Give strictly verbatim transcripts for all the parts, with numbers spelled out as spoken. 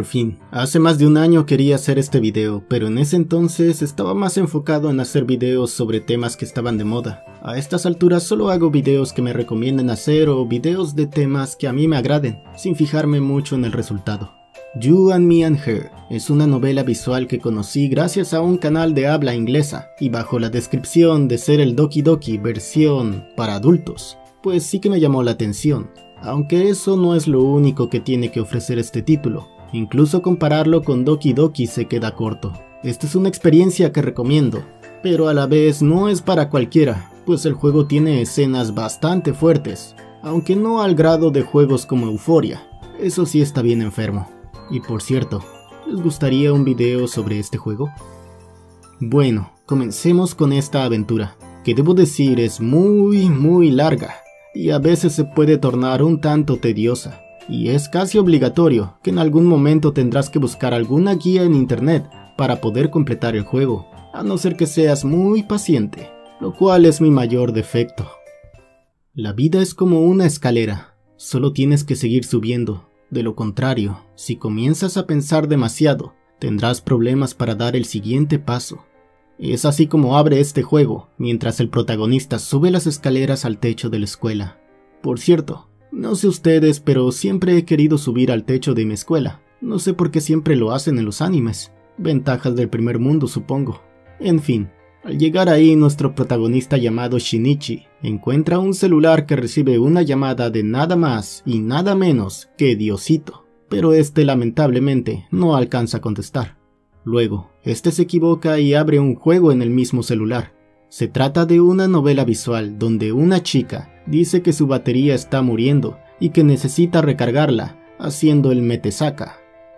Por fin, hace más de un año quería hacer este video, pero en ese entonces estaba más enfocado en hacer videos sobre temas que estaban de moda. A estas alturas solo hago videos que me recomienden hacer o videos de temas que a mí me agraden, sin fijarme mucho en el resultado. You and Me and Her es una novela visual que conocí gracias a un canal de habla inglesa y bajo la descripción de ser el Doki Doki versión para adultos, pues sí que me llamó la atención, aunque eso no es lo único que tiene que ofrecer este título. Incluso compararlo con Doki Doki se queda corto. Esta es una experiencia que recomiendo, pero a la vez no es para cualquiera, pues el juego tiene escenas bastante fuertes, aunque no al grado de juegos como Euphoria. Eso sí está bien enfermo. Y por cierto, ¿les gustaría un video sobre este juego? Bueno, comencemos con esta aventura, que debo decir es muy muy larga, y a veces se puede tornar un tanto tediosa. Y es casi obligatorio que en algún momento tendrás que buscar alguna guía en internet para poder completar el juego, a no ser que seas muy paciente, lo cual es mi mayor defecto. La vida es como una escalera, solo tienes que seguir subiendo. De lo contrario, si comienzas a pensar demasiado, tendrás problemas para dar el siguiente paso. Es así como abre este juego, mientras el protagonista sube las escaleras al techo de la escuela. Por cierto, no sé ustedes, pero siempre he querido subir al techo de mi escuela. No sé por qué siempre lo hacen en los animes. Ventajas del primer mundo, supongo. En fin, al llegar ahí, nuestro protagonista llamado Shinichi encuentra un celular que recibe una llamada de nada más y nada menos que Diosito. Pero este lamentablemente no alcanza a contestar. Luego, este se equivoca y abre un juego en el mismo celular. Se trata de una novela visual donde una chica dice que su batería está muriendo y que necesita recargarla, haciendo el metesaka.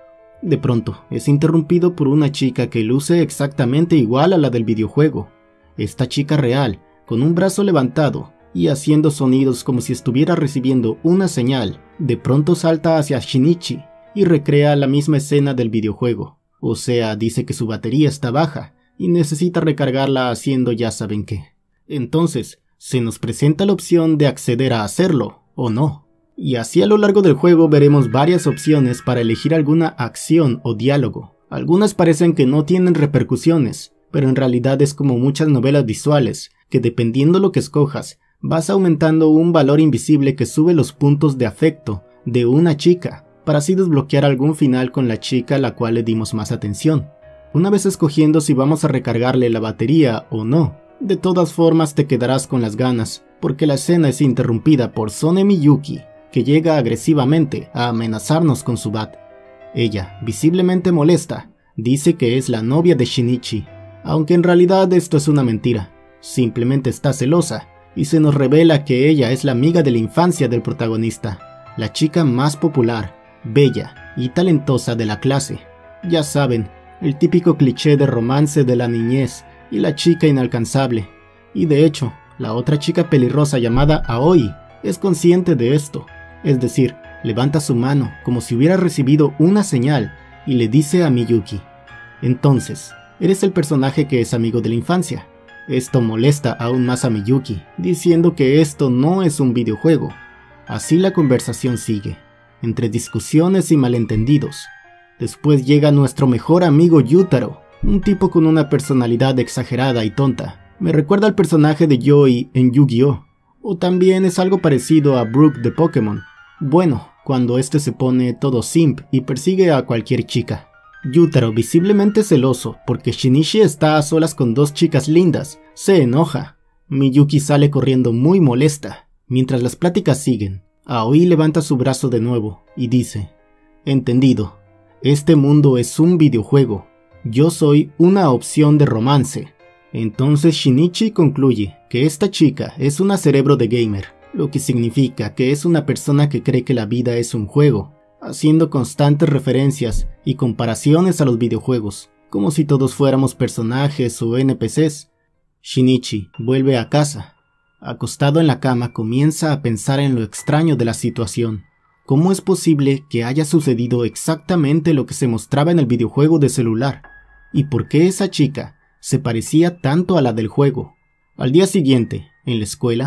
De pronto, es interrumpido por una chica que luce exactamente igual a la del videojuego. Esta chica real, con un brazo levantado y haciendo sonidos como si estuviera recibiendo una señal, de pronto salta hacia Shinichi y recrea la misma escena del videojuego. O sea, dice que su batería está baja y necesita recargarla haciendo ya saben qué. Entonces, se nos presenta la opción de acceder a hacerlo, o no. Y así a lo largo del juego veremos varias opciones para elegir alguna acción o diálogo. Algunas parecen que no tienen repercusiones, pero en realidad es como muchas novelas visuales, que dependiendo lo que escojas, vas aumentando un valor invisible que sube los puntos de afecto de una chica, para así desbloquear algún final con la chica a la cual le dimos más atención. Una vez escogiendo si vamos a recargarle la batería o no, de todas formas te quedarás con las ganas, porque la escena es interrumpida por Sone Miyuki, que llega agresivamente a amenazarnos con su bat. Ella, visiblemente molesta, dice que es la novia de Shinichi, aunque en realidad esto es una mentira, simplemente está celosa, y se nos revela que ella es la amiga de la infancia del protagonista, la chica más popular, bella y talentosa de la clase. Ya saben, el típico cliché de romance de la niñez y la chica inalcanzable. Y de hecho, la otra chica pelirrosa llamada Aoi es consciente de esto, es decir, levanta su mano como si hubiera recibido una señal y le dice a Miyuki: entonces, eres el personaje que es amigo de la infancia. Esto molesta aún más a Miyuki, diciendo que esto no es un videojuego. Así la conversación sigue, entre discusiones y malentendidos. Después llega nuestro mejor amigo Yutaro, un tipo con una personalidad exagerada y tonta. Me recuerda al personaje de Yoi en Yu-Gi-Oh! O también es algo parecido a Brook de Pokémon. Bueno, cuando este se pone todo simp y persigue a cualquier chica. Yutaro, visiblemente celoso porque Shinichi está a solas con dos chicas lindas, se enoja. Miyuki sale corriendo muy molesta. Mientras las pláticas siguen, Aoi levanta su brazo de nuevo y dice: entendido, este mundo es un videojuego, yo soy una opción de romance. Entonces Shinichi concluye que esta chica es una cerebro de gamer, lo que significa que es una persona que cree que la vida es un juego, haciendo constantes referencias y comparaciones a los videojuegos, como si todos fuéramos personajes o N P Cs. Shinichi vuelve a casa. Acostado en la cama comienza a pensar en lo extraño de la situación. ¿Cómo es posible que haya sucedido exactamente lo que se mostraba en el videojuego de celular? ¿Y por qué esa chica se parecía tanto a la del juego? Al día siguiente, en la escuela,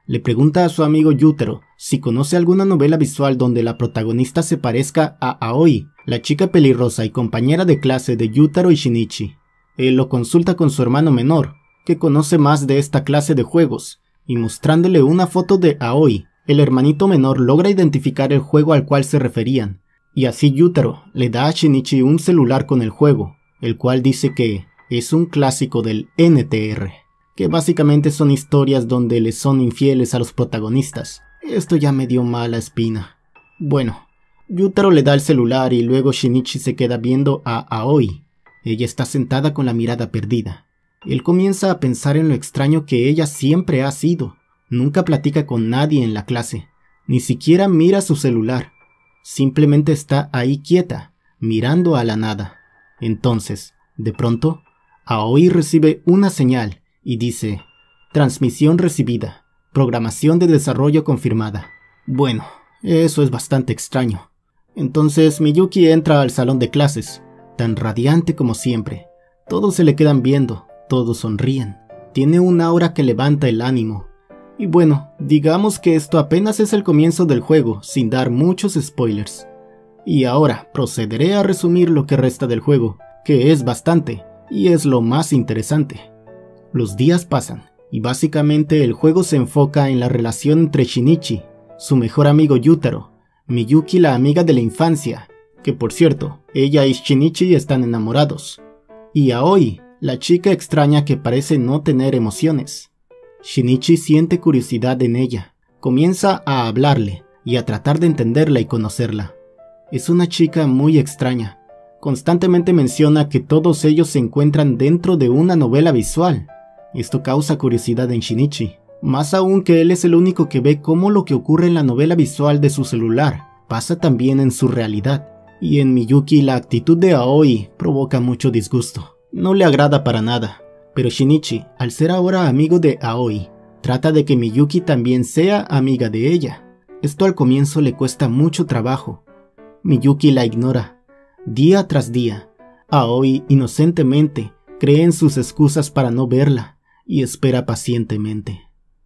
Le pregunta a su amigo Yutaro si conoce alguna novela visual donde la protagonista se parezca a Aoi, la chica pelirrosa y compañera de clase de Yutaro y Shinichi. Él lo consulta con su hermano menor, que conoce más de esta clase de juegos, y mostrándole una foto de Aoi, el hermanito menor logra identificar el juego al cual se referían, y así Yutaro le da a Shinichi un celular con el juego, el cual dice que es un clásico del N T R, que básicamente son historias donde les son infieles a los protagonistas. Esto ya me dio mala espina. Bueno, Yutaro le da el celular y luego Shinichi se queda viendo a Aoi. Ella está sentada con la mirada perdida. Él comienza a pensar en lo extraño que ella siempre ha sido. Nunca platica con nadie en la clase, ni siquiera mira su celular. Simplemente está ahí quieta, mirando a la nada. Entonces, de pronto, Aoi recibe una señal y dice: transmisión recibida, programación de desarrollo confirmada. Bueno, eso es bastante extraño. Entonces Miyuki entra al salón de clases, tan radiante como siempre. Todos se le quedan viendo, todos sonríen. Tiene un aura que levanta el ánimo. Y bueno, digamos que esto apenas es el comienzo del juego, sin dar muchos spoilers. Y ahora procederé a resumir lo que resta del juego, que es bastante, y es lo más interesante. Los días pasan, y básicamente el juego se enfoca en la relación entre Shinichi, su mejor amigo Yutaro, Miyuki la amiga de la infancia, que por cierto, ella y Shinichi están enamorados, y Aoi, la chica extraña que parece no tener emociones. Shinichi siente curiosidad en ella, comienza a hablarle y a tratar de entenderla y conocerla. Es una chica muy extraña, constantemente menciona que todos ellos se encuentran dentro de una novela visual. Esto causa curiosidad en Shinichi, más aún que él es el único que ve cómo lo que ocurre en la novela visual de su celular pasa también en su realidad. Y en Miyuki la actitud de Aoi provoca mucho disgusto, no le agrada para nada. Pero Shinichi, al ser ahora amigo de Aoi, trata de que Miyuki también sea amiga de ella. Esto al comienzo le cuesta mucho trabajo. Miyuki la ignora, día tras día. Aoi inocentemente cree en sus excusas para no verla y espera pacientemente.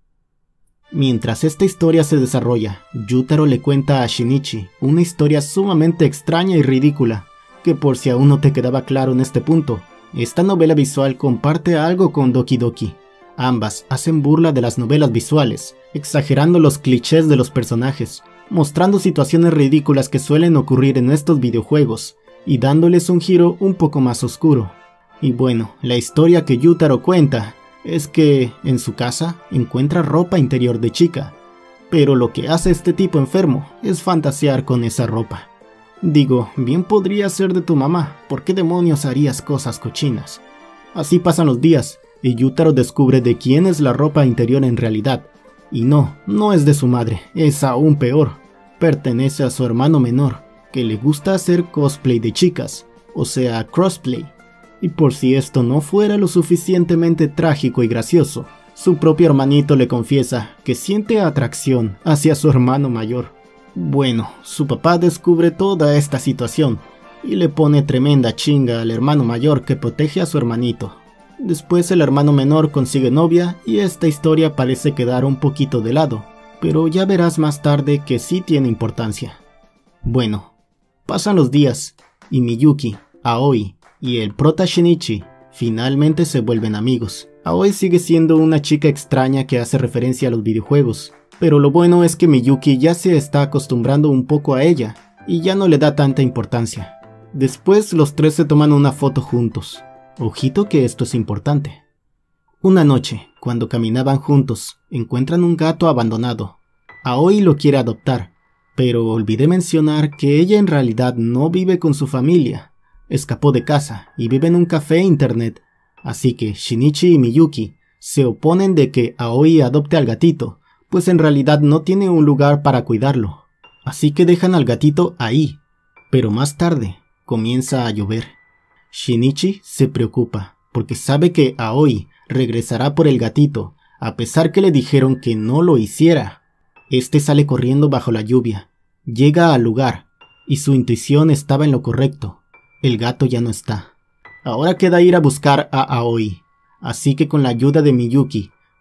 Mientras esta historia se desarrolla, Yutaro le cuenta a Shinichi una historia sumamente extraña y ridícula, que por si aún no te quedaba claro en este punto, esta novela visual comparte algo con Doki Doki. Ambas hacen burla de las novelas visuales, exagerando los clichés de los personajes, mostrando situaciones ridículas que suelen ocurrir en estos videojuegos, y dándoles un giro un poco más oscuro. Y bueno, la historia que Yutaro cuenta es que, en su casa, encuentra ropa interior de chica, pero lo que hace este tipo enfermo es fantasear con esa ropa. Digo, bien podría ser de tu mamá, ¿por qué demonios harías cosas cochinas? Así pasan los días, y Yutaro descubre de quién es la ropa interior en realidad. Y no, no es de su madre, es aún peor. Pertenece a su hermano menor, que le gusta hacer cosplay de chicas, o sea, crossplay. Y por si esto no fuera lo suficientemente trágico y gracioso, su propio hermanito le confiesa que siente atracción hacia su hermano mayor. Bueno, su papá descubre toda esta situación y le pone tremenda chinga al hermano mayor que protege a su hermanito. Después el hermano menor consigue novia y esta historia parece quedar un poquito de lado, pero ya verás más tarde que sí tiene importancia. Bueno, pasan los días y Miyuki, Aoi y el prota Shinichi finalmente se vuelven amigos. Aoi sigue siendo una chica extraña que hace referencia a los videojuegos, pero lo bueno es que Miyuki ya se está acostumbrando un poco a ella y ya no le da tanta importancia. Después los tres se toman una foto juntos. Ojito que esto es importante. Una noche, cuando caminaban juntos, encuentran un gato abandonado. Aoi lo quiere adoptar, pero olvidé mencionar que ella en realidad no vive con su familia. Escapó de casa y vive en un café e internet, así que Shinichi y Miyuki se oponen de que Aoi adopte al gatito, pues en realidad no tiene un lugar para cuidarlo. Así que dejan al gatito ahí, pero más tarde comienza a llover. Shinichi se preocupa, porque sabe que Aoi regresará por el gatito, a pesar que le dijeron que no lo hiciera. Este sale corriendo bajo la lluvia, llega al lugar, y su intuición estaba en lo correcto. El gato ya no está. Ahora queda ir a buscar a Aoi, así que con la ayuda de Miyuki,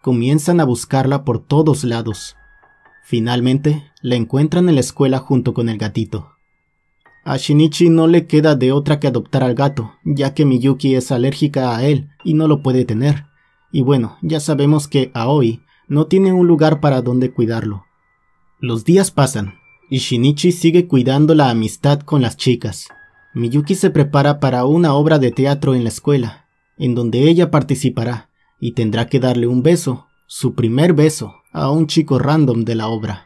comienzan a buscarla por todos lados. Finalmente, la encuentran en la escuela junto con el gatito. A Shinichi no le queda de otra que adoptar al gato, ya que Miyuki es alérgica a él y no lo puede tener. Y bueno, ya sabemos que Aoi no tiene un lugar para donde cuidarlo. Los días pasan, y Shinichi sigue cuidando la amistad con las chicas. Miyuki se prepara para una obra de teatro en la escuela, en donde ella participará, y tendrá que darle un beso, su primer beso, a un chico random de la obra.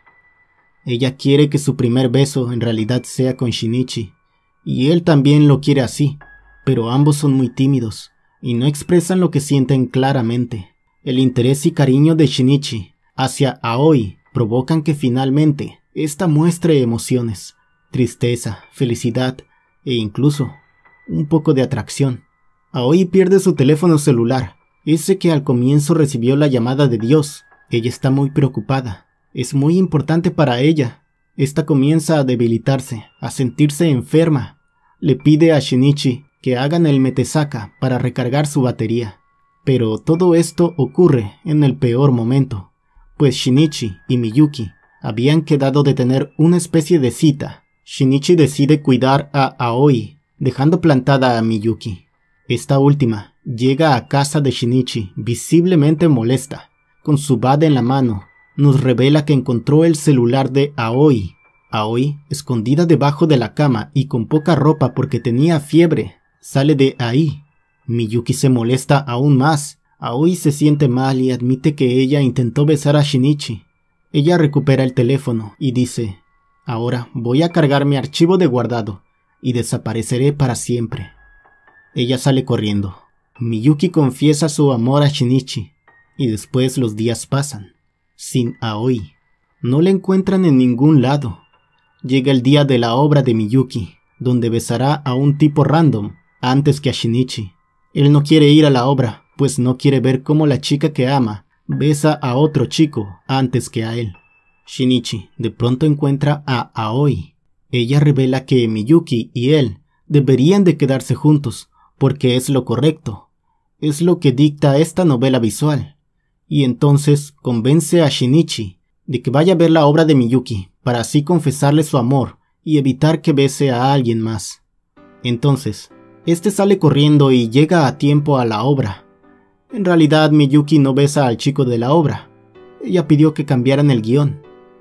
Ella quiere que su primer beso en realidad sea con Shinichi, y él también lo quiere así, pero ambos son muy tímidos, y no expresan lo que sienten claramente. El interés y cariño de Shinichi hacia Aoi provocan que finalmente ésta muestre emociones, tristeza, felicidad e incluso un poco de atracción. Aoi pierde su teléfono celular, ese que al comienzo recibió la llamada de Dios. Ella está muy preocupada. Es muy importante para ella. Esta comienza a debilitarse, a sentirse enferma. Le pide a Shinichi que hagan el metesaka para recargar su batería. Pero todo esto ocurre en el peor momento, pues Shinichi y Miyuki habían quedado de tener una especie de cita. Shinichi decide cuidar a Aoi, dejando plantada a Miyuki. Esta última llega a casa de Shinichi visiblemente molesta. Con su bate en la mano, nos revela que encontró el celular de Aoi. Aoi, escondida debajo de la cama y con poca ropa porque tenía fiebre, sale de ahí. Miyuki se molesta aún más. Aoi se siente mal y admite que ella intentó besar a Shinichi. Ella recupera el teléfono y dice: ahora voy a cargar mi archivo de guardado y desapareceré para siempre. Ella sale corriendo. Miyuki confiesa su amor a Shinichi y después los días pasan. Sin Aoi. No la encuentran en ningún lado. Llega el día de la obra de Miyuki, donde besará a un tipo random antes que a Shinichi. Él no quiere ir a la obra, pues no quiere ver cómo la chica que ama besa a otro chico antes que a él. Shinichi de pronto encuentra a Aoi. Ella revela que Miyuki y él deberían de quedarse juntos, porque es lo correcto. Es lo que dicta esta novela visual. Y entonces convence a Shinichi de que vaya a ver la obra de Miyuki para así confesarle su amor y evitar que bese a alguien más. Entonces, este sale corriendo y llega a tiempo a la obra. En realidad Miyuki no besa al chico de la obra. Ella pidió que cambiaran el guión.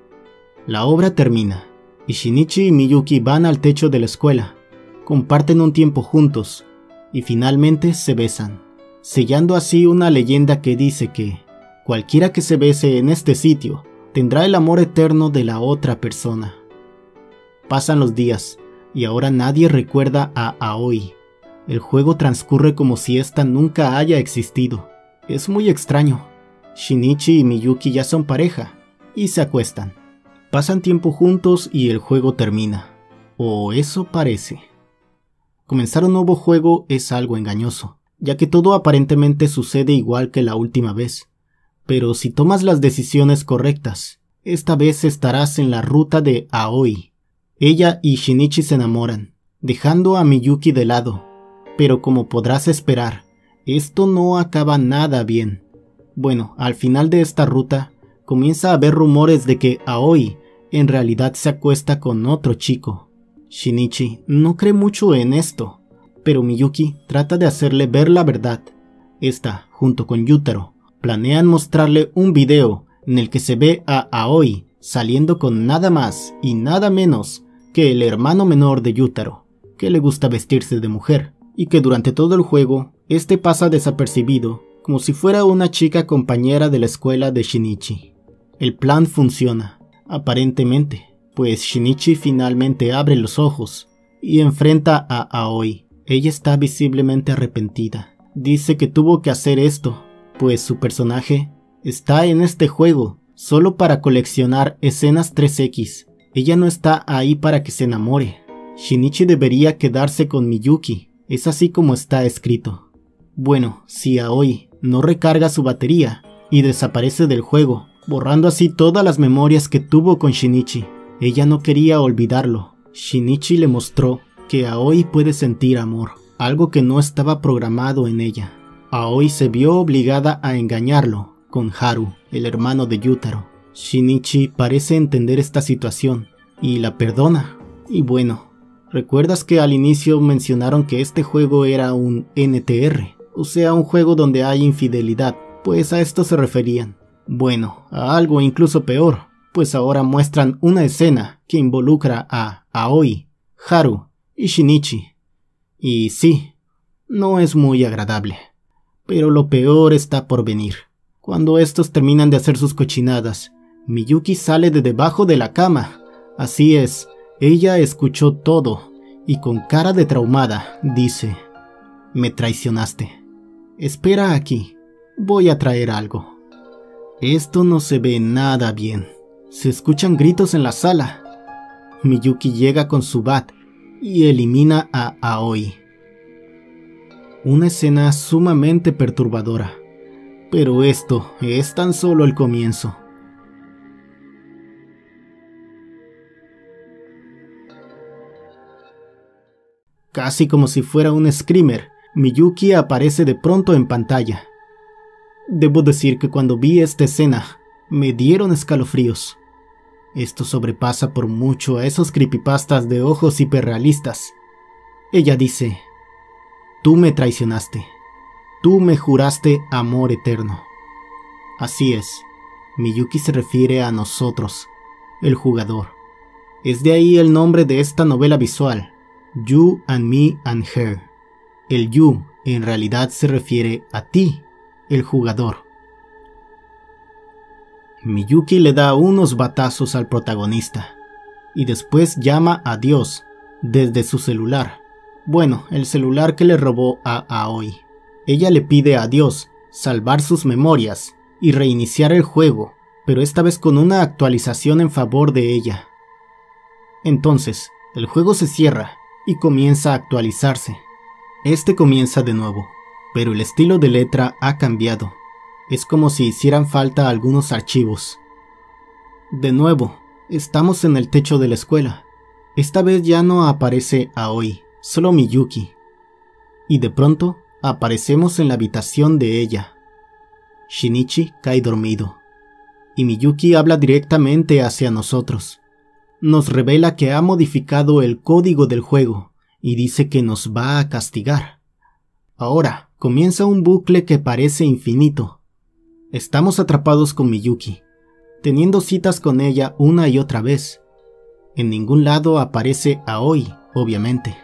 La obra termina y Shinichi y Miyuki van al techo de la escuela, comparten un tiempo juntos y finalmente se besan, sellando así una leyenda que dice que cualquiera que se bese en este sitio tendrá el amor eterno de la otra persona. Pasan los días y ahora nadie recuerda a Aoi. El juego transcurre como si ésta nunca haya existido. Es muy extraño. Shinichi y Miyuki ya son pareja y se acuestan. Pasan tiempo juntos y el juego termina. O eso parece. Comenzar un nuevo juego es algo engañoso, ya que todo aparentemente sucede igual que la última vez. Pero si tomas las decisiones correctas, esta vez estarás en la ruta de Aoi. Ella y Shinichi se enamoran, dejando a Miyuki de lado. Pero como podrás esperar, esto no acaba nada bien. Bueno, al final de esta ruta, comienza a haber rumores de que Aoi en realidad se acuesta con otro chico. Shinichi no cree mucho en esto, pero Miyuki trata de hacerle ver la verdad. Esta, junto con Yutaro, planean mostrarle un video en el que se ve a Aoi saliendo con nada más y nada menos que el hermano menor de Yutaro, que le gusta vestirse de mujer, y que durante todo el juego, este pasa desapercibido, como si fuera una chica compañera de la escuela de Shinichi. El plan funciona, aparentemente, pues Shinichi finalmente abre los ojos y enfrenta a Aoi. Ella está visiblemente arrepentida. Dice que tuvo que hacer esto, pues su personaje está en este juego solo para coleccionar escenas tres equis. Ella no está ahí para que se enamore. Shinichi debería quedarse con Miyuki, es así como está escrito. Bueno, si Aoi no recarga su batería y desaparece del juego, borrando así todas las memorias que tuvo con Shinichi, ella no quería olvidarlo. Shinichi le mostró que Aoi puede sentir amor, algo que no estaba programado en ella. Aoi se vio obligada a engañarlo con Haru, el hermano de Yutaro. Shinichi parece entender esta situación y la perdona. Y bueno, ¿recuerdas que al inicio mencionaron que este juego era un N T R? O sea, un juego donde hay infidelidad. Pues a esto se referían. Bueno, a algo incluso peor, pues ahora muestran una escena que involucra a Aoi, Haru y Shinichi. Y sí, no es muy agradable. Pero lo peor está por venir. Cuando estos terminan de hacer sus cochinadas, Miyuki sale de debajo de la cama. Así es, ella escuchó todo y con cara de traumada dice: «Me traicionaste. Espera aquí, voy a traer algo». Esto no se ve nada bien. Se escuchan gritos en la sala. Miyuki llega con su bat y elimina a Aoi. Una escena sumamente perturbadora. Pero esto es tan solo el comienzo. Casi como si fuera un screamer, Miyuki aparece de pronto en pantalla. Debo decir que cuando vi esta escena, me dieron escalofríos. Esto sobrepasa por mucho a esos creepypastas de ojos hiperrealistas. Ella dice: «Tú me traicionaste. Tú me juraste amor eterno». Así es, Miyuki se refiere a nosotros, el jugador. Es de ahí el nombre de esta novela visual, You and Me and Her. El You en realidad se refiere a ti, el jugador. Miyuki le da unos batazos al protagonista y después llama a Dios desde su celular. Bueno, el celular que le robó a Aoi. Ella le pide a Dios salvar sus memorias y reiniciar el juego, pero esta vez con una actualización en favor de ella. Entonces, el juego se cierra y comienza a actualizarse. Este comienza de nuevo, pero el estilo de letra ha cambiado. Es como si hicieran falta algunos archivos. De nuevo, estamos en el techo de la escuela. Esta vez ya no aparece Aoi, solo Miyuki. Y de pronto, aparecemos en la habitación de ella. Shinichi cae dormido, y Miyuki habla directamente hacia nosotros. Nos revela que ha modificado el código del juego, y dice que nos va a castigar. Ahora, comienza un bucle que parece infinito. Estamos atrapados con Miyuki, teniendo citas con ella una y otra vez. En ningún lado aparece Aoi, obviamente.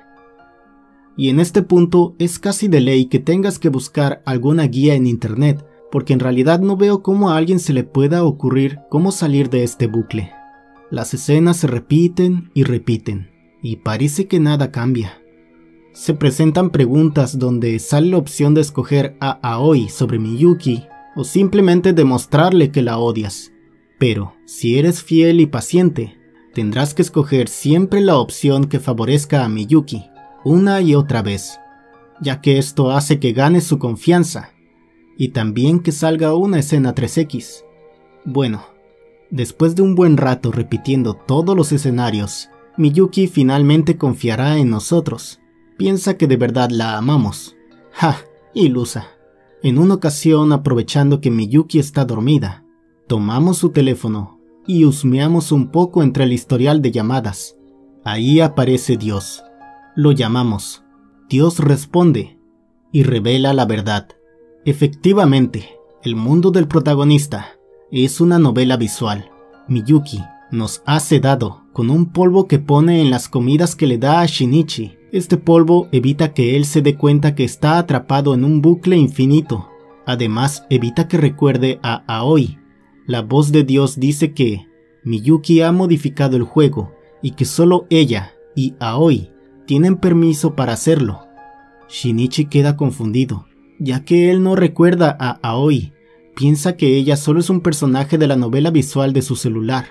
Y en este punto es casi de ley que tengas que buscar alguna guía en internet, porque en realidad no veo cómo a alguien se le pueda ocurrir cómo salir de este bucle. Las escenas se repiten y repiten, y parece que nada cambia. Se presentan preguntas donde sale la opción de escoger a Aoi sobre Miyuki, o simplemente demostrarle que la odias. Pero, si eres fiel y paciente, tendrás que escoger siempre la opción que favorezca a Miyuki, una y otra vez, ya que esto hace que ganes su confianza, y también que salga una escena tres equis. Bueno, después de un buen rato repitiendo todos los escenarios, Miyuki finalmente confiará en nosotros. Piensa que de verdad la amamos. ¡Ja! Ilusa. En una ocasión, aprovechando que Miyuki está dormida, tomamos su teléfono y husmeamos un poco entre el historial de llamadas. Ahí aparece Dios. Lo llamamos. Dios responde y revela la verdad. Efectivamente, el mundo del protagonista es una novela visual. Miyuki nos ha sedado con un polvo que pone en las comidas que le da a Shinichi. Este polvo evita que él se dé cuenta que está atrapado en un bucle infinito. Además, evita que recuerde a Aoi. La voz de Dios dice que Miyuki ha modificado el juego y que solo ella y Aoi tienen permiso para hacerlo. Shinichi queda confundido, ya que él no recuerda a Aoi. Piensa que ella solo es un personaje de la novela visual de su celular.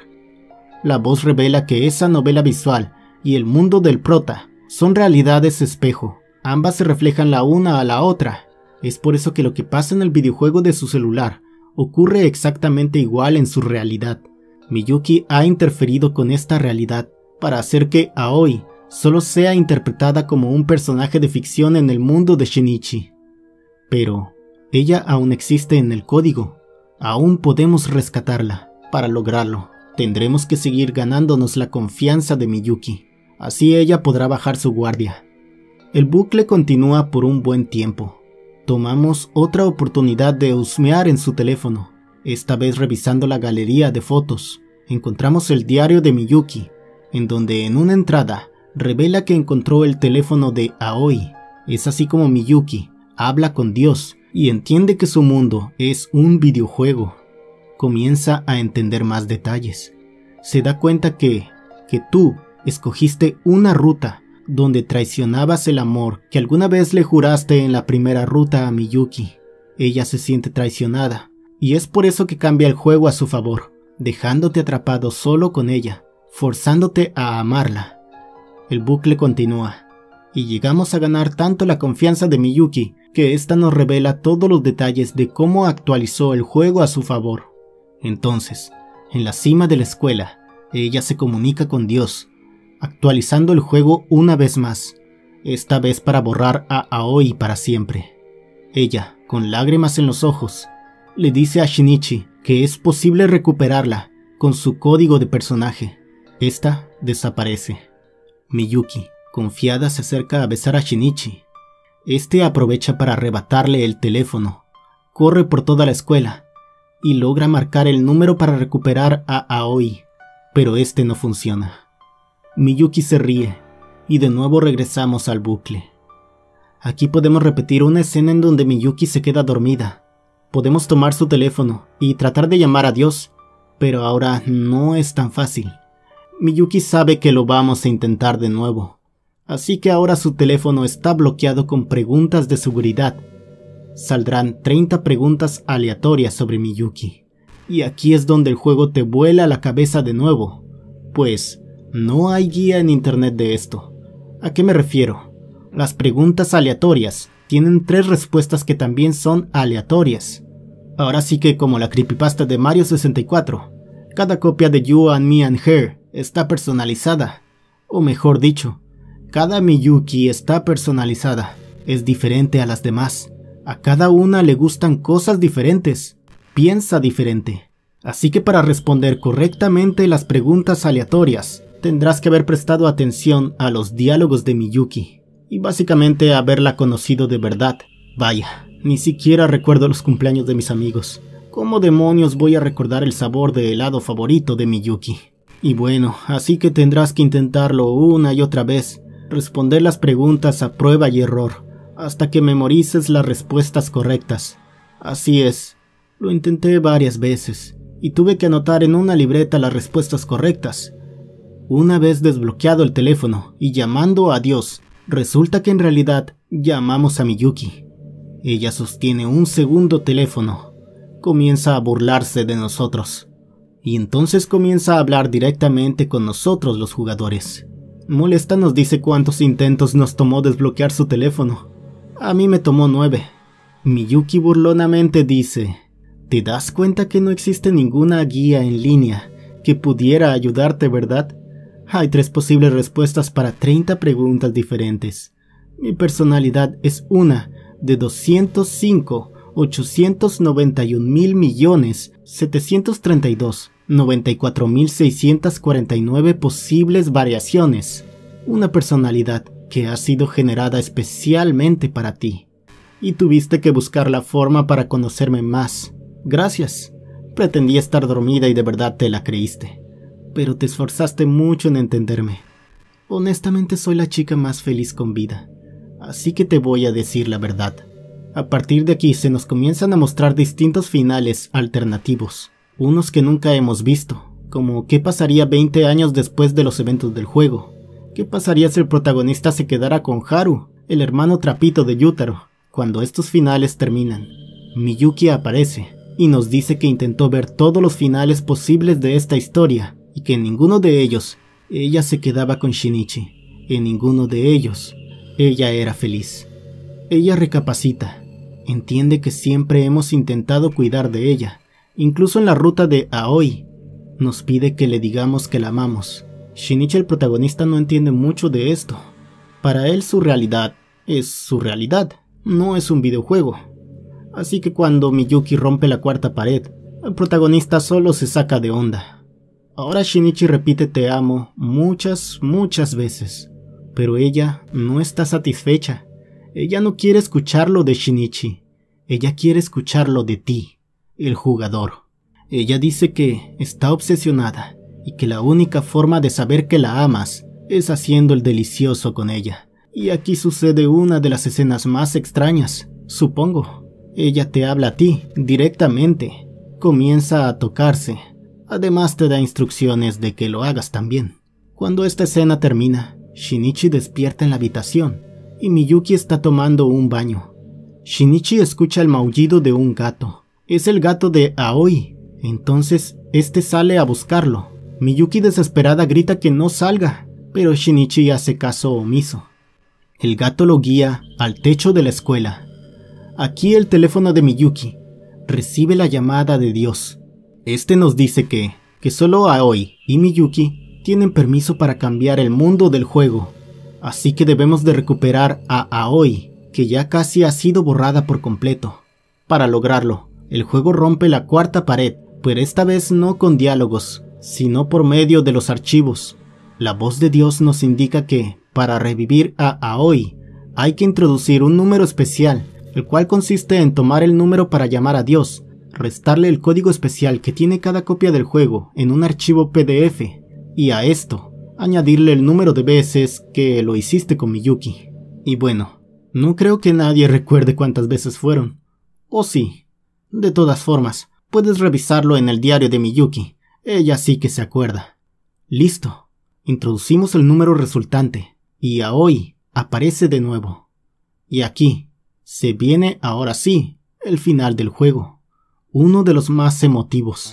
La voz revela que esa novela visual y el mundo del prota son realidades espejo. Ambas se reflejan la una a la otra. Es por eso que lo que pasa en el videojuego de su celular ocurre exactamente igual en su realidad. Miyuki ha interferido con esta realidad para hacer que Aoi solo sea interpretada como un personaje de ficción en el mundo de Shinichi. Pero ella aún existe en el código. Aún podemos rescatarla. Para lograrlo, tendremos que seguir ganándonos la confianza de Miyuki. Así ella podrá bajar su guardia. El bucle continúa por un buen tiempo. Tomamos otra oportunidad de husmear en su teléfono. Esta vez revisando la galería de fotos, encontramos el diario de Miyuki, en donde en una entrada revela que encontró el teléfono de Aoi. Es así como Miyuki habla con Dios y entiende que su mundo es un videojuego. Comienza a entender más detalles. Se da cuenta que, que tú escogiste una ruta donde traicionabas el amor que alguna vez le juraste en la primera ruta a Miyuki. Ella se siente traicionada y es por eso que cambia el juego a su favor, dejándote atrapado solo con ella, forzándote a amarla. El bucle continúa y llegamos a ganar tanto la confianza de Miyuki que ésta nos revela todos los detalles de cómo actualizó el juego a su favor. Entonces, en la cima de la escuela, ella se comunica con Dios, actualizando el juego una vez más, esta vez para borrar a Aoi para siempre. Ella, con lágrimas en los ojos, le dice a Shinichi que es posible recuperarla con su código de personaje. Esta desaparece. Miyuki, confiada, se acerca a besar a Shinichi. Este aprovecha para arrebatarle el teléfono, corre por toda la escuela y logra marcar el número para recuperar a Aoi, pero este no funciona. Miyuki se ríe y de nuevo regresamos al bucle. Aquí podemos repetir una escena en donde Miyuki se queda dormida. Podemos tomar su teléfono y tratar de llamar a Dios, pero ahora no es tan fácil. Miyuki sabe que lo vamos a intentar de nuevo, así que ahora su teléfono está bloqueado con preguntas de seguridad. Saldrán treinta preguntas aleatorias sobre Miyuki, y aquí es donde el juego te vuela la cabeza de nuevo, pues no hay guía en internet de esto. ¿A qué me refiero? Las preguntas aleatorias tienen tres respuestas que también son aleatorias. Ahora sí que como la creepypasta de Mario sesenta y cuatro, cada copia de You and Me and Her está personalizada, o mejor dicho, cada Miyuki está personalizada, es diferente a las demás. A cada una le gustan cosas diferentes, piensa diferente. Así que para responder correctamente las preguntas aleatorias, tendrás que haber prestado atención a los diálogos de Miyuki, y básicamente haberla conocido de verdad. Vaya, ni siquiera recuerdo los cumpleaños de mis amigos. ¿Cómo demonios voy a recordar el sabor de helado favorito de Miyuki? Y bueno, así que tendrás que intentarlo una y otra vez, responder las preguntas a prueba y error, hasta que memorices las respuestas correctas. Así es, lo intenté varias veces, y tuve que anotar en una libreta las respuestas correctas. Una vez desbloqueado el teléfono y llamando a Dios, resulta que en realidad llamamos a Miyuki. Ella sostiene un segundo teléfono, comienza a burlarse de nosotros, y entonces comienza a hablar directamente con nosotros los jugadores. Molesta nos dice cuántos intentos nos tomó desbloquear su teléfono. A mí me tomó nueve. Miyuki burlonamente dice: ¿te das cuenta que no existe ninguna guía en línea que pudiera ayudarte, verdad? Hay tres posibles respuestas para treinta preguntas diferentes. Mi personalidad es una de doscientos cinco, ochocientos noventa y un mil millones, setecientos treinta y dos, noventa y cuatro mil seiscientos cuarenta y nueve posibles variaciones. Una personalidad que ha sido generada especialmente para ti. Y tuviste que buscar la forma para conocerme más. Gracias. Pretendí estar dormida y de verdad te la creíste. Pero te esforzaste mucho en entenderme. Honestamente soy la chica más feliz con vida. Así que te voy a decir la verdad. A partir de aquí se nos comienzan a mostrar distintos finales alternativos. Unos que nunca hemos visto. Como qué pasaría veinte años después de los eventos del juego. ¿Qué pasaría si el protagonista se quedara con Haru, el hermano trapito de Yutaro, cuando estos finales terminan? Miyuki aparece y nos dice que intentó ver todos los finales posibles de esta historia y que en ninguno de ellos ella se quedaba con Shinichi. En ninguno de ellos ella era feliz. Ella recapacita, entiende que siempre hemos intentado cuidar de ella, incluso en la ruta de Aoi. Nos pide que le digamos que la amamos. Shinichi, el protagonista, no entiende mucho de esto. Para él su realidad es su realidad, no es un videojuego. Así que cuando Miyuki rompe la cuarta pared, El protagonista solo se saca de onda. Ahora Shinichi repite te amo muchas, muchas veces, pero ella no está satisfecha. Ella no quiere escucharlo de Shinichi, ella quiere escucharlo de ti, el jugador. Ella dice que está obsesionada y que la única forma de saber que la amas es haciendo el delicioso con ella. Y aquí sucede una de las escenas más extrañas, supongo. Ella te habla a ti directamente, comienza a tocarse. Además te da instrucciones de que lo hagas también. Cuando esta escena termina, Shinichi despierta en la habitación y Miyuki está tomando un baño. Shinichi escucha el maullido de un gato. Es el gato de Aoi. Entonces, este sale a buscarlo. Miyuki desesperada grita que no salga, pero Shinichi hace caso omiso. El gato lo guía al techo de la escuela. Aquí el teléfono de Miyuki recibe la llamada de Dios. Este nos dice que, que solo Aoi y Miyuki tienen permiso para cambiar el mundo del juego, así que debemos de recuperar a Aoi, que ya casi ha sido borrada por completo. Para lograrlo, el juego rompe la cuarta pared, pero esta vez no con diálogos, sino por medio de los archivos. La voz de Dios nos indica que, para revivir a Aoi, hay que introducir un número especial, el cual consiste en tomar el número para llamar a Dios, restarle el código especial que tiene cada copia del juego en un archivo P D F, y a esto, añadirle el número de veces que lo hiciste con Miyuki. Y bueno, no creo que nadie recuerde cuántas veces fueron. ¿O sí? De todas formas, puedes revisarlo en el diario de Miyuki, ella sí que se acuerda. Listo, introducimos el número resultante, y Aoi aparece de nuevo. Y aquí, se viene ahora sí, el final del juego. Uno de los más emotivos.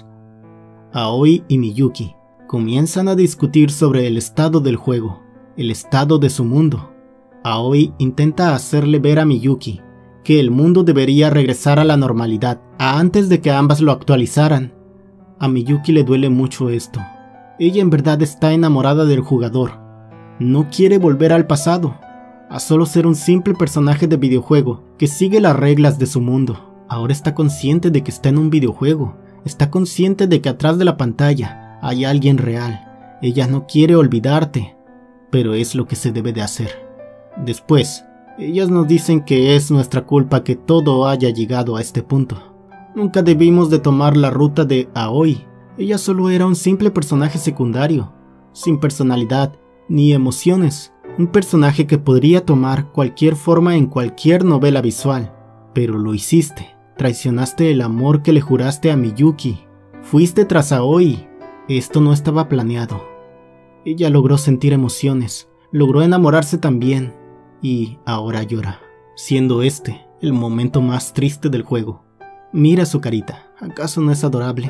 Aoi y Miyuki comienzan a discutir sobre el estado del juego, el estado de su mundo. Aoi intenta hacerle ver a Miyuki que el mundo debería regresar a la normalidad antes de que ambas lo actualizaran. A Miyuki le duele mucho esto. Ella en verdad está enamorada del jugador. No quiere volver al pasado, a solo ser un simple personaje de videojuego que sigue las reglas de su mundo. Ahora está consciente de que está en un videojuego, está consciente de que atrás de la pantalla hay alguien real. Ella no quiere olvidarte, pero es lo que se debe de hacer. Después, ellas nos dicen que es nuestra culpa que todo haya llegado a este punto. Nunca debimos de tomar la ruta de Aoi. Ella solo era un simple personaje secundario, sin personalidad ni emociones. Un personaje que podría tomar cualquier forma en cualquier novela visual, pero lo hiciste. Traicionaste el amor que le juraste a Miyuki. Fuiste tras Aoi. Esto no estaba planeado. Ella logró sentir emociones, logró enamorarse también, y ahora llora, siendo este el momento más triste del juego. Mira su carita, ¿acaso no es adorable?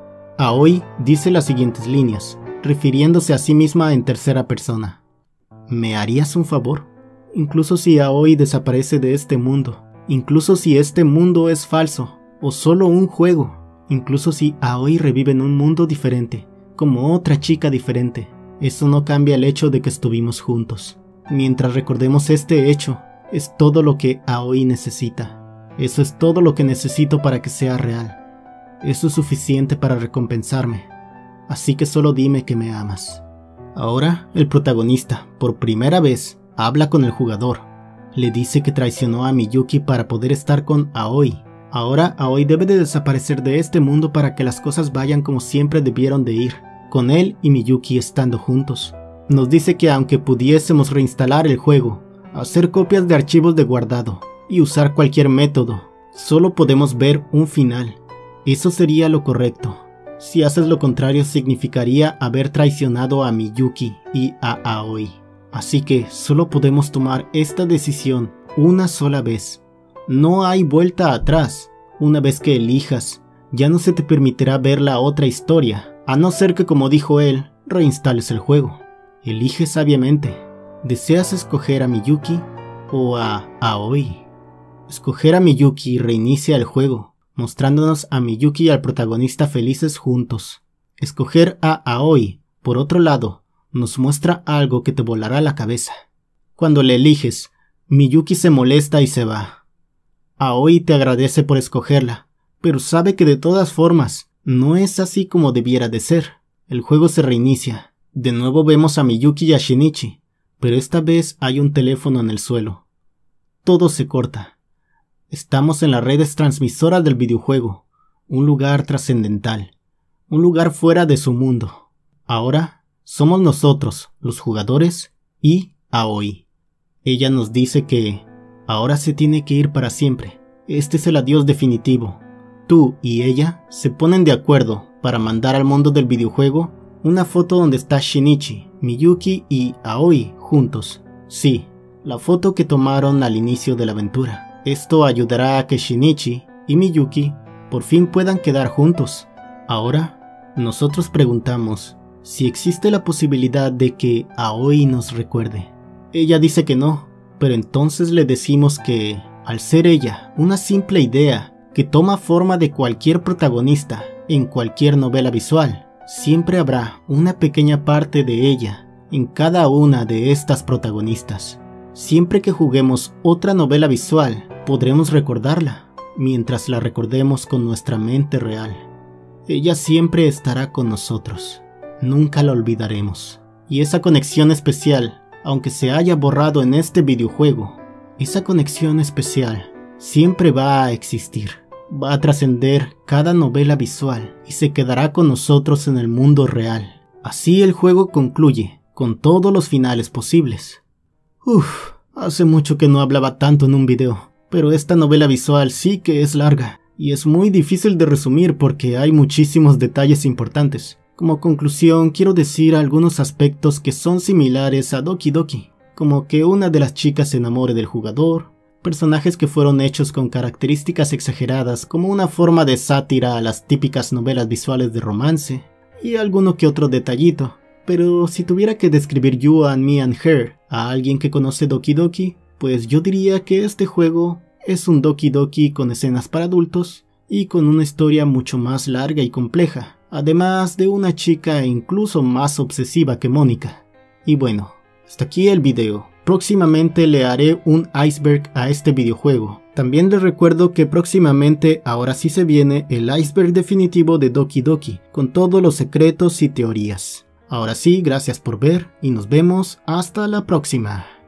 Aoi dice las siguientes líneas, refiriéndose a sí misma en tercera persona. ¿Me harías un favor? Incluso si Aoi desaparece de este mundo, incluso si este mundo es falso, o solo un juego, incluso si Aoi revive en un mundo diferente, como otra chica diferente, eso no cambia el hecho de que estuvimos juntos. Mientras recordemos este hecho, es todo lo que Aoi necesita. Eso es todo lo que necesito para que sea real. Eso es suficiente para recompensarme. Así que solo dime que me amas. Ahora, el protagonista, por primera vez, habla con el jugador. Le dice que traicionó a Miyuki para poder estar con Aoi. Ahora Aoi debe de desaparecer de este mundo para que las cosas vayan como siempre debieron de ir, con él y Miyuki estando juntos. Nos dice que aunque pudiésemos reinstalar el juego, hacer copias de archivos de guardado y usar cualquier método, solo podemos ver un final. Eso sería lo correcto. Si haces lo contrario significaría haber traicionado a Miyuki y a Aoi. Así que solo podemos tomar esta decisión una sola vez. No hay vuelta atrás. Una vez que elijas, ya no se te permitirá ver la otra historia, a no ser que, como dijo él, reinstales el juego. Elige sabiamente. ¿Deseas escoger a Miyuki o a Aoi? Escoger a Miyuki reinicia el juego, mostrándonos a Miyuki y al protagonista felices juntos. Escoger a Aoi, por otro lado, nos muestra algo que te volará la cabeza. Cuando le eliges, Miyuki se molesta y se va. Aoi te agradece por escogerla, pero sabe que de todas formas no es así como debiera de ser. El juego se reinicia. De nuevo vemos a Miyuki y a Shinichi, pero esta vez hay un teléfono en el suelo. Todo se corta. Estamos en las redes transmisoras del videojuego, un lugar trascendental, un lugar fuera de su mundo. Ahora somos nosotros, los jugadores, y Aoi. Ella nos dice que ahora se tiene que ir para siempre. Este es el adiós definitivo. Tú y ella se ponen de acuerdo para mandar al mundo del videojuego una foto donde está Shinichi, Miyuki y Aoi juntos. Sí, la foto que tomaron al inicio de la aventura. Esto ayudará a que Shinichi y Miyuki por fin puedan quedar juntos. Ahora, nosotros preguntamos si existe la posibilidad de que Aoi nos recuerde. Ella dice que no, pero entonces le decimos que, al ser ella una simple idea que toma forma de cualquier protagonista en cualquier novela visual, siempre habrá una pequeña parte de ella en cada una de estas protagonistas. Siempre que juguemos otra novela visual, podremos recordarla, mientras la recordemos con nuestra mente real. Ella siempre estará con nosotros, nunca la olvidaremos. Y esa conexión especial, aunque se haya borrado en este videojuego, esa conexión especial siempre va a existir. Va a trascender cada novela visual y se quedará con nosotros en el mundo real. Así el juego concluye, con todos los finales posibles. Uff, hace mucho que no hablaba tanto en un video, pero esta novela visual sí que es larga, y es muy difícil de resumir porque hay muchísimos detalles importantes. Como conclusión, quiero decir algunos aspectos que son similares a Doki Doki, como que una de las chicas se enamore del jugador, personajes que fueron hechos con características exageradas como una forma de sátira a las típicas novelas visuales de romance, y alguno que otro detallito. Pero si tuviera que describir You and Me and Her a alguien que conoce Doki Doki, pues yo diría que este juego es un Doki Doki con escenas para adultos y con una historia mucho más larga y compleja, además de una chica incluso más obsesiva que Mónica. Y bueno, hasta aquí el video. Próximamente le haré un iceberg a este videojuego. También les recuerdo que próximamente ahora sí se viene el iceberg definitivo de Doki Doki, con todos los secretos y teorías. Ahora sí, gracias por ver y nos vemos hasta la próxima.